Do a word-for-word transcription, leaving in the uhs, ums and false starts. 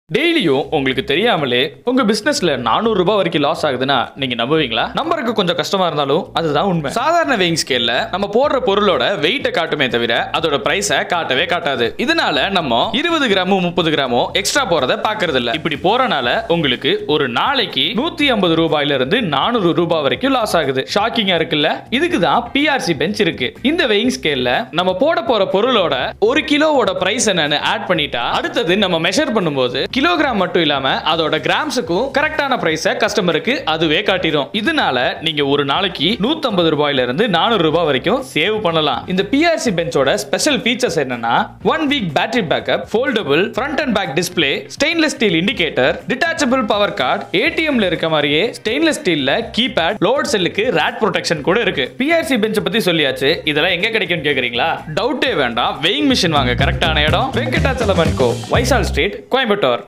டெய்லியும் உங்களுக்கு தெரியாமலே உங்க பிசினஸ்ல நானூறு ரூபாய் வரைக்கும் லாஸ் ஆகுதுன்னா நீங்க நம்புவீங்களா? நம்பருக்கு கொஞ்சம் கஷ்டமா இருந்தாலும் அதுதான் உண்மை. சாதாரண வெயிங் ஸ்கேல்ல நம்ம போடுற பொருளோட வெயிட்ட காட்டுமே தவிர அதோட பிரைஸ காட்டவே காட்டாது. இதனால நம்ம இருபது கிராமோ முப்பது கிராமோ எக்ஸ்ட்ரா போறத பாக்குறது இல்ல. இப்படி போறனால உங்களுக்கு ஒரு நாளைக்கு நூத்தி ஐம்பது ரூபாயில இருந்து நானூறு ரூபாய் வரைக்கும் லாஸ் ஆகுது. ஷாக்கிங்கா இருக்குல்ல? இதுக்கு தான் P R C பெஞ்ச் இருக்கு. இந்த வெயிங் ஸ்கேல்ல நம்ம போட போற பொருளோட ஒரு கிலோவோட பிரைஸ் என்னன்னு ஆட் பண்ணிட்டா அடுத்தது நம்ம மெஷர் பண்ணும்போது கிலோகிராம் மட்டும் இல்லாம அதோட கிராம்ஸுக்கும் கரெக்டான பிரைஸ கஸ்டமருக்கு அதுவே காட்டிடும். இதனால நீங்க ஒரு நாளைக்கு நூத்தி ஐம்பது ரூபாயில இருந்து நானூறு ரூபாய் வரைக்கும் சேவ் பண்ணலாம். இந்த P R C பெஞ்சோட ஸ்பெஷல் ஃபீச்சர்ஸ் என்னன்னா one week battery backup, foldable front and back display, stainless steel indicator, detachable power cord, A T M ல இருக்க மாதிரியே ஸ்டெயின்லெஸ் ஸ்டீல்ல கீபேட், லோட் செல்லுக்கு ராட் ப்ரொடெக்ஷன் கூட இருக்கு. P R C பெஞ்ச பத்தி சொல்லியாச்சு. இதெல்லாம் எங்க கிடைக்கும்னு கேக்குறீங்களா? டவுட்டே வேண்டாம். வெயிங் மிஷின் வாங்க கரெக்டான இடம் Venkatachalam and co, Vysial street, Coimbatore.